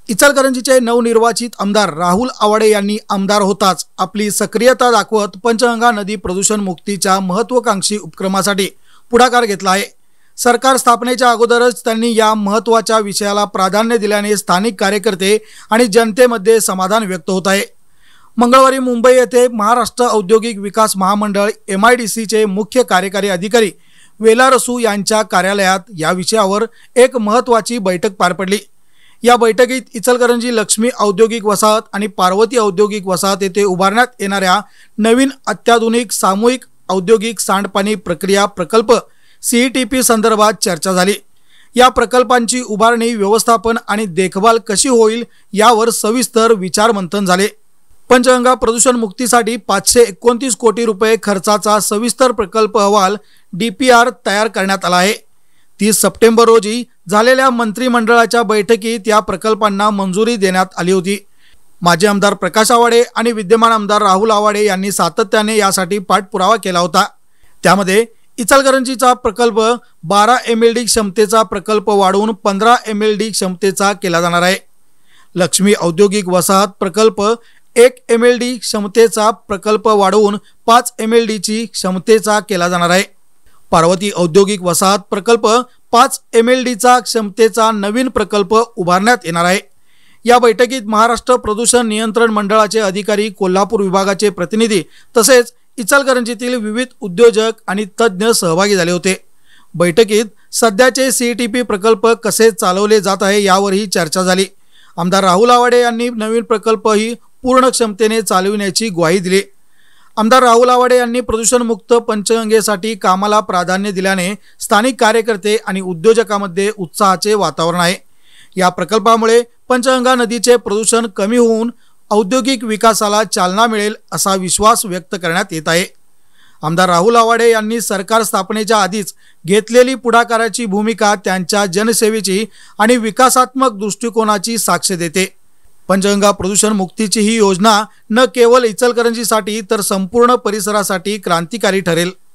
इचलकरंजीचे नवनिर्वाचित आमदार राहुल आवाडे यांनी आमदार होताच आपली सक्रियता दाखवत पंचगंगा नदी प्रदूषण मुक्तीच्या महत्त्वाकांक्षी उपक्रमासाठी पुढाकार घेतला आहे। सरकार स्थापनेच्या अगोदरच त्यांनी या महत्त्वाच्या विषयाला प्राधान्य दिल्याने स्थानिक कार्यकर्ते आणि जनतेमध्ये समाधान व्यक्त होत आहे। मंगळवारी मुंबई येथे महाराष्ट्र औद्योगिक विकास महामंडळ MIDCचे मुख्य कार्यकारी अधिकारी वेलारसू यांच्या कार्यालयात या विषयावर एक महत्त्वाची बैठक पार पडली। या बैठकीत इचलकरंजी लक्ष्मी औद्योगिक वसाहत आणि पार्वती औद्योगिक वसाहत येथे उभारण्यात येणाऱ्या नवीन अत्याधुनिक सामूहिक औद्योगिक सांडपाणी प्रक्रिया प्रकल्प CETP संदर्भात चर्चा झाली। या प्रकल्पांची उभारणी, व्यवस्थापन आणि देखभाल कशी होईल यावर सविस्तर विचारमंथन झाले। पंचगंगा प्रदूषण मुक्तीसाठी 529 कोटी रुपये खर्चाचा सविस्तर प्रकल्प अहवाल DPR तयार करण्यात आला आहे। 30 सप्टेंबर रोजी झालेल्या मंत्रिमंडळाच्या बैठकीत या प्रकल्पांना मंजुरी देण्यात आली होती। माजी आमदार प्रकाश आवाडे आणि विद्यमान आमदार राहुल आवाडे यांनी सातत्याने यासाठी पाठपुरावा केला होता। त्यामध्ये इचलकरंजीचा प्रकल्प 12 MLD क्षमतेचा प्रकल्प वाढवून 15 MLD क्षमतेचा केला जाणार आहे। लक्ष्मी औद्योगिक वसाहत प्रकल्प 1 MLD क्षमतेचा प्रकल्प वाढवून 5 MLD ची क्षमतेचा केला जाणार आहे। पार्वती औद्योगिक वसाहत प्रकल्प 5 MLD चा क्षमतेचा नवीन प्रकल्प उभारण्यात येणार आहे। या बैठकीत महाराष्ट्र प्रदूषण नियंत्रण मंडळाचे अधिकारी, कोल्हापूर विभागाचे प्रतिनिधी तसेच इचलकरंजीतील विविध उद्योजक आणि तज्ज्ञ सहभागी झाले होते। बैठकीत सध्याचे CETP प्रकल्प कसे चालवले जात आहे यावरही चर्चा झाली। आमदार राहुल आवाडे यांनी नवीन प्रकल्पही पूर्ण क्षमतेने चालविण्याची ग्वाही दिली। आमदार राहुल आवाडे यांनी प्रदूषणमुक्त पंचगंगेसाठी कामाला प्राधान्य दिल्याने स्थानिक कार्यकर्ते आणि उद्योजकांमध्ये उत्साहाचे वातावरण आहे। या प्रकल्पामुळे पंचगंगा नदीचे प्रदूषण कमी होऊन औद्योगिक विकासाला चालना मिळेल असा विश्वास व्यक्त करण्यात येत आहे। आमदार राहुल आवाडे यांनी सरकार स्थापनेच्या आधीच घेतलेली पुढाकाराची भूमिका त्यांच्या जनसेवेची आणि विकासात्मक दृष्टिकोनाची साक्ष देते। पंचगंगा प्रदूषण मुक्तीची ही योजना न केवळ इचलकरंजीसाठी तर संपूर्ण परिसरासाठी क्रांतिकारी ठरेल।